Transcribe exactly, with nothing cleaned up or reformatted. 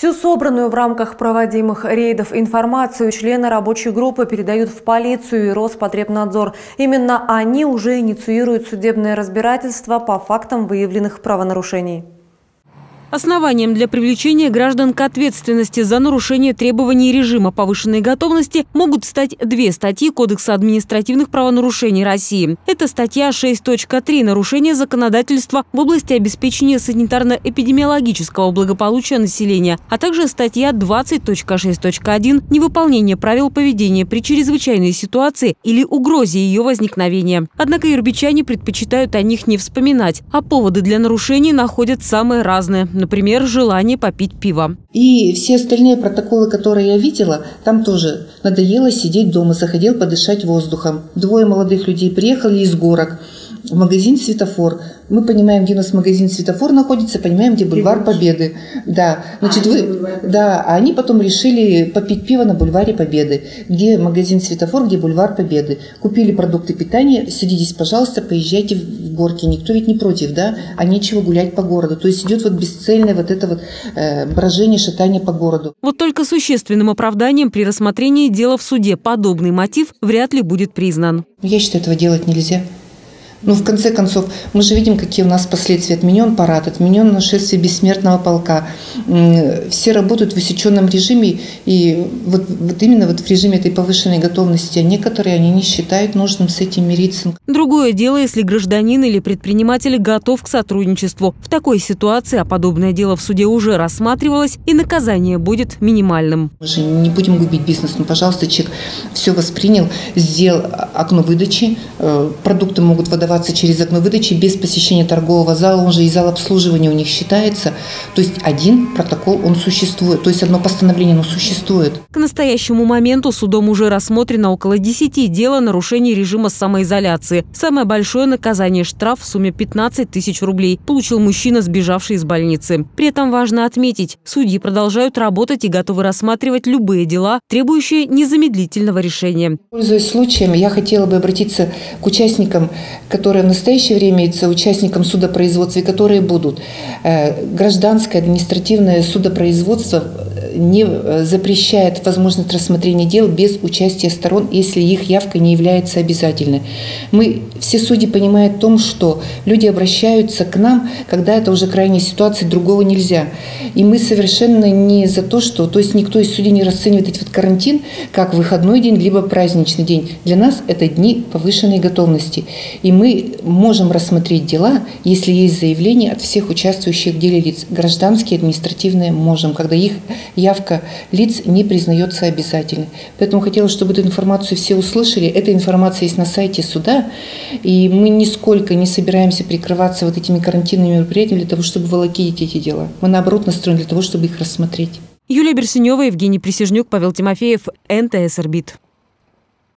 Всю собранную в рамках проводимых рейдов информацию члены рабочей группы передают в полицию и Роспотребнадзор. Именно они уже инициируют судебное разбирательство по фактам выявленных правонарушений. Основанием для привлечения граждан к ответственности за нарушение требований режима повышенной готовности могут стать две статьи Кодекса административных правонарушений России. Это статья шесть точка три «Нарушение законодательства в области обеспечения санитарно-эпидемиологического благополучия населения», а также статья двадцать точка шесть точка один «Невыполнение правил поведения при чрезвычайной ситуации или угрозе ее возникновения». Однако ирбичане предпочитают о них не вспоминать, а поводы для нарушений находят самые разные. Например, желание попить пиво. И все остальные протоколы, которые я видела, там тоже надоело сидеть дома, захотел подышать воздухом. Двое молодых людей приехали из горок в магазин «Светофор». Мы понимаем, где у нас магазин «Светофор» находится, понимаем, где бульвар Победы. Да, значит, вы, да, а они потом решили попить пиво на бульваре Победы, где магазин «Светофор», где бульвар Победы. Купили продукты питания, садитесь, пожалуйста, поезжайте в горки. Никто ведь не против, да, а нечего гулять по городу. То есть идет вот бесцельное вот это вот э, брожение, шатание по городу. Вот только существенным оправданием при рассмотрении дела в суде подобный мотив вряд ли будет признан. Я считаю, этого делать нельзя. Ну, в конце концов, мы же видим, какие у нас последствия. Отменен парад, отменен нашествие бессмертного полка. Все работают в усеченном режиме, и вот, вот именно вот в режиме этой повышенной готовности. А некоторые, они не считают нужным с этим мириться. Другое дело, если гражданин или предприниматель готов к сотрудничеству. В такой ситуации, а подобное дело в суде уже рассматривалось, и наказание будет минимальным. Мы же не будем губить бизнес. Ну, пожалуйста, человек все воспринял, сделал окно выдачи, продукты могут выдавать через окно выдачи без посещения торгового зала, он же и зал обслуживания у них считается. То есть один протокол, он существует, то есть одно постановление, оно существует. К настоящему моменту судом уже рассмотрено около десяти дел о нарушении режима самоизоляции. Самое большое наказание – штраф в сумме пятнадцать тысяч рублей получил мужчина, сбежавший из больницы. При этом важно отметить, судьи продолжают работать и готовы рассматривать любые дела, требующие незамедлительного решения. Пользуясь случаем, я хотела бы обратиться к участникам, которые в настоящее время являются участникам судопроизводства и которые будут. Гражданское административное судопроизводство не запрещает возможность рассмотрения дел без участия сторон, если их явка не является обязательной. Мы, все судьи, понимают в том, что люди обращаются к нам, когда это уже крайняя ситуация, другого нельзя. И мы совершенно не за то, что, то есть никто из судей не расценивает этот карантин как выходной день, либо праздничный день. Для нас это дни повышенной готовности. И мы можем рассмотреть дела, если есть заявление от всех участвующих в деле лиц. Гражданские, административные можем, когда их явка лиц не признается обязательной. Поэтому хотела, чтобы эту информацию все услышали. Эта информация есть на сайте суда, и мы нисколько не собираемся прикрываться вот этими карантинными мероприятиями для того, чтобы волокитить эти дела. Мы, наоборот, настроены для того, чтобы их рассмотреть. Юлия Берсенева, Евгений Присяжнюк, Павел Тимофеев, эн тэ эс Орбит.